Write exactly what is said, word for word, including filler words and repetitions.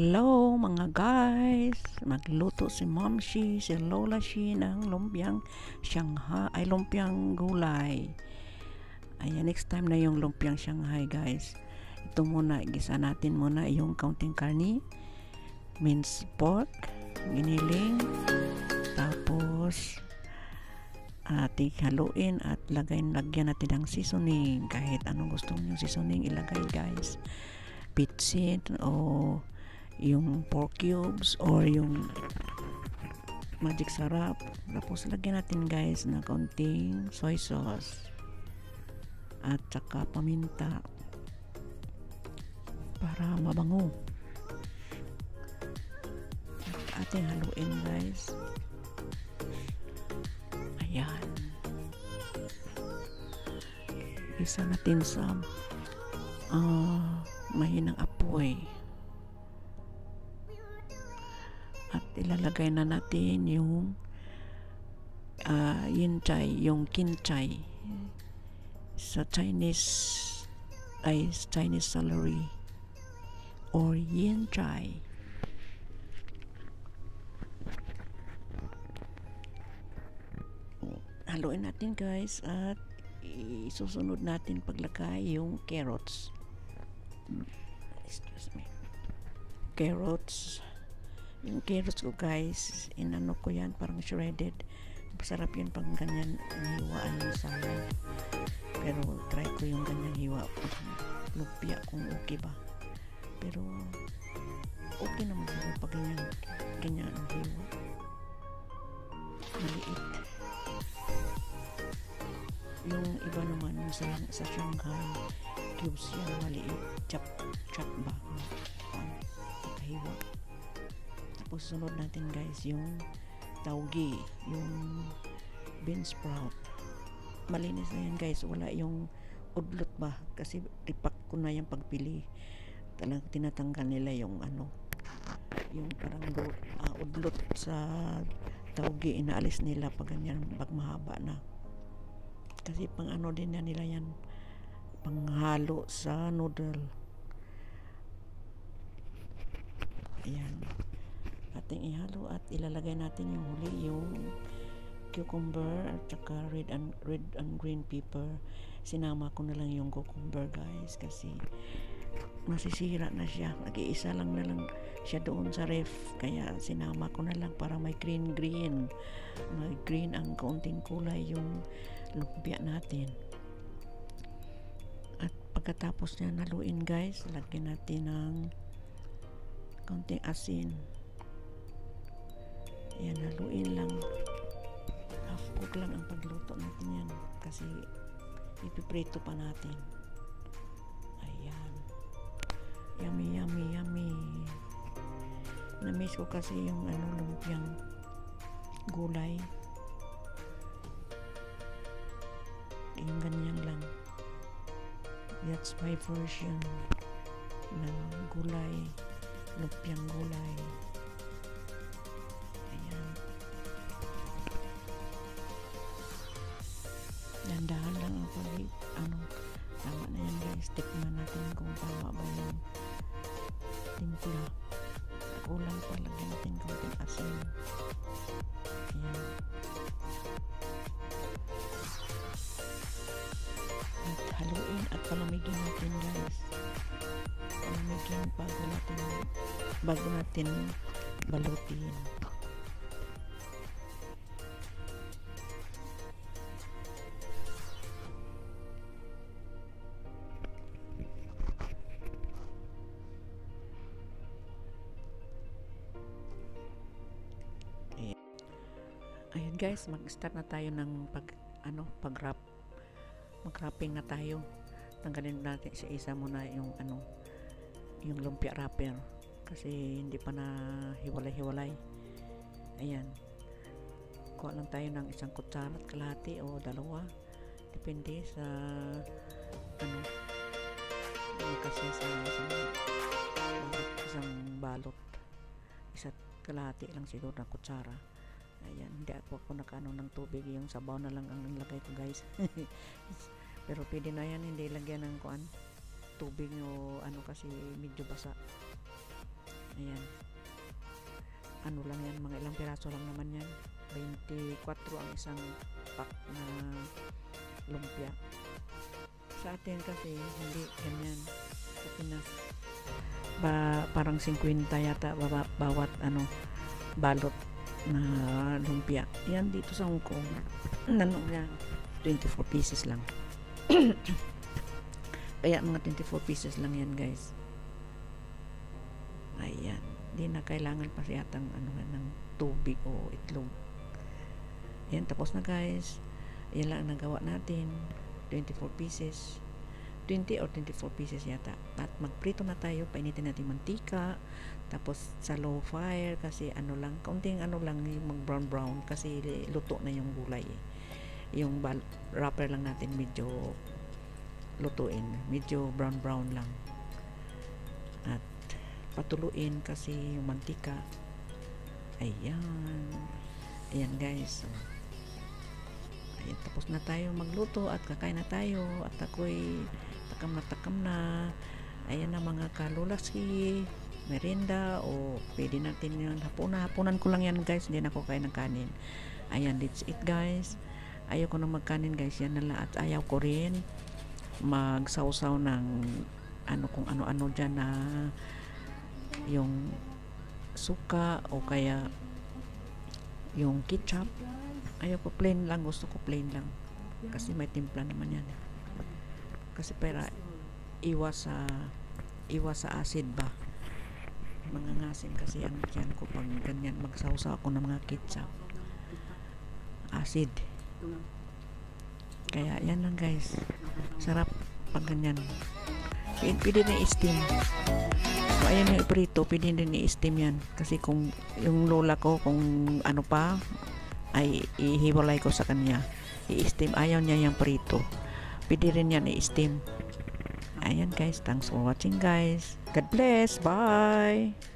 Hello mga guys, magluto si Momshi, si Lola Shi ng lumpiang Shanghai, ay lumpiang gulay. Ayan, next time na yung lumpiang Shanghai guys. Ito muna, igisa natin muna yung kaunting karni, minced pork, giniling, tapos ating haluin at lagay, lagyan natin ng seasoning, kahit anong gusto nyo seasoning ilagay guys, pitsin o yung pork cubes or yung magic sarap. Tapos lagyan natin guys na konting soy sauce at saka paminta para mabango. At ating haluin guys. Ayan, isa natin sa uh, mahinang apoy at ilalagay na natin yung uh, yin chai, yung kinchay sa Chinese ay Chinese celery or yin chai. Haluin natin guys at isusunod natin paglagay yung carrots. Excuse me. Carrots. Yung carrots ko guys, inano ko yan parang shredded. Masarap yun pang ganyan hiwaan yung salad. Pero try ko yung ganyan hiwa pag lumpia kung okay ba. Pero okay naman siguro pag ganyan, ganyan ang hiwa. Maliit. Yung iba naman sa, sa Shanghai cubes yan maliit. Chop, chop ba? Hiwa. Tapos sunod natin guys yung tauge, yung bean sprout. Malinis na yan guys, wala yung udlot ba, kasi tipak ko na yung pagpili. Talagang tinatanggal nila yung ano, yung parang uh, udlot sa tauge, inaalis nila pag ganyan, pag mahaba na. Kasi pang ano din na nila yan, panghalo sa noodle. Ayan, ating ihalo at ilalagay natin yung huli yung cucumber at saka red and red and green pepper. Sinama ko na lang yung cucumber guys kasi masisira na siya, nag-iisa lang na lang siya doon sa ref, kaya sinama ko na lang para may green green may green ang kaunting kulay yung lumpia natin. At pagkatapos niya naluin guys, lagyan natin ng kaunting asin. Ayan, haluin lang, half cook lang ang pagluto natin yan kasi ipiprito pa natin. Ayan, yummy yummy yummy. Na-miss ko kasi yung ano, lumpiang gulay, yung ganyan lang. That's my version ng gulay, lumpiang gulay. Dandahan lang ang pag ano, tama na yan guys. Tikman natin kung tama ba yung timpla. Kulang pa, lagyan natin konting asin. Ayan. At haluin at palamigin natin guys. Palamigin bago natin bago natin balutin. Ayan guys, mag-start na tayo ng pag ano, pag-wrap. Mag-wrapping na tayo. Tanggalin natin sa isa muna yung ano, yung lumpia wrapper kasi hindi pa na hiwalay-hiwalay. Ayan. Kuha lang tayo ng isang kutsara at kalahati o dalawa. Depende sa ano, kasi sa isang balot, isang balot. Isa't kalahati lang siguro na kutsara. Ayan, hindi ako ako nakaano ng tubig, yung sabaw na lang ang nilagay ko guys. Pero pwede na yan, hindi lagyan ng kuan tubig o ano kasi medyo basa. Ayan. Ano lang yan, mga ilang piraso lang naman yan. twenty-four ang isang pack na lumpia. Sa atin kasi hindi ganyan. Sa Pinas ba parang fifty yata baba, bawat ano balot na lumpia. Yan dito sa Hong Kong ano yan, twenty-four pieces lang. Kaya mga twenty-four pieces lang yan guys. Ayan, di na kailangan pa siyatang ano ng tubig o itlog. Yan, tapos na guys. Yan lang ang nagawa natin, twenty-four pieces, twenty or twenty-four pieces yata. At magprito na tayo, painitin natin mantika, tapos sa low fire kasi ano lang, kaunting ano lang mag brown brown kasi luto na yung gulay eh. Yung wrapper lang natin medyo lutuin, medyo brown brown lang, at patuluin kasi yung mantika. Ayan, ayan guys. So, ayan, tapos na tayo magluto at kakain na tayo at ako'y takam na takam na. Ayan na mga kalulaski, merienda o pwede natin yung hapunan. Hapunan ko lang yan guys, hindi na ako kain ng kanin. Ayan, that's it guys. Ayaw ko na magkanin guys, yan na lang. At ayaw ko rin magsawsaw ng ano kung ano-ano dyan na yung suka o kaya yung ketchup. Ayaw ko, plain lang, gusto ko plain lang kasi may timpla naman yan kasi para iwas sa iwas sa acid ba, mangangasim kasi ang tiyan ko pag ganyan magsawsaw ako ng mga ketchup, acid. Kaya yan lang guys, sarap pag ganyan. P pwede na i-steam. So ayan yung iprito, pwede din i-steam yan kasi kung yung lola ko kung ano pa ay ihiwalay ko sa kanya, i-steam. Ayaw niya yung prito, pwede rin yan i-steam. Ayan guys, thanks for watching guys. God bless, bye.